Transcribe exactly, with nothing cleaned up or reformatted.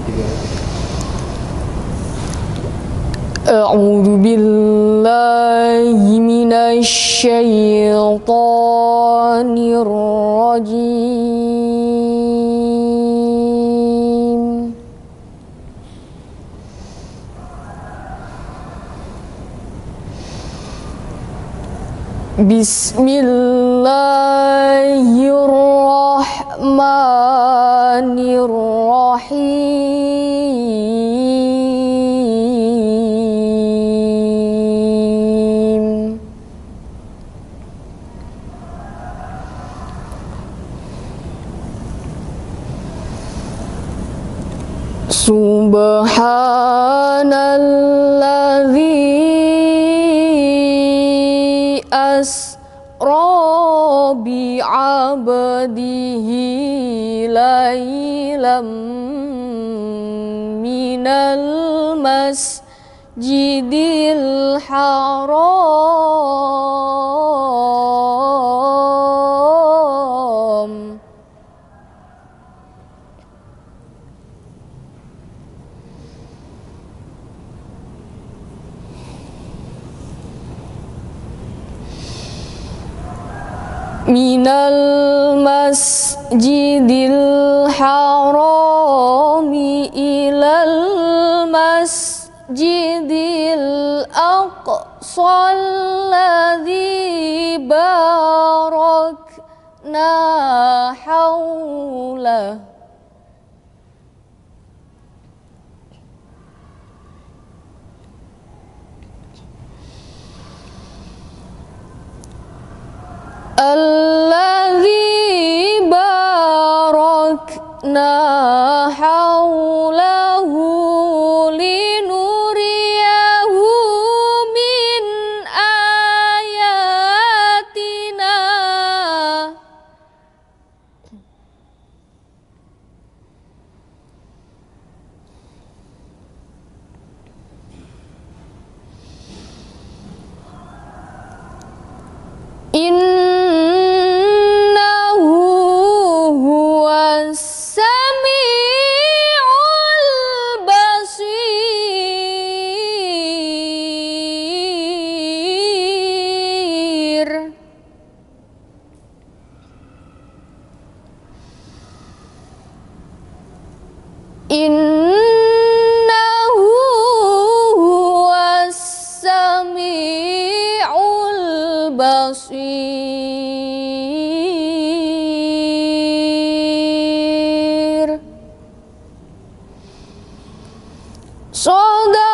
A'udzu billahi minasy syaithanir rajim. Bismillahirrahmanirrahim. Subhanalladzi asra bi'abdihi laylam minal masjidil haram minal masjidil harami ilal masjidil aqsa alladzi barakna haulah alladzi barakna haulahu linuriyahu min ayatina innahu huwas sami'ul basir. Innahu huwas sami'ul basir. Shadaqallahu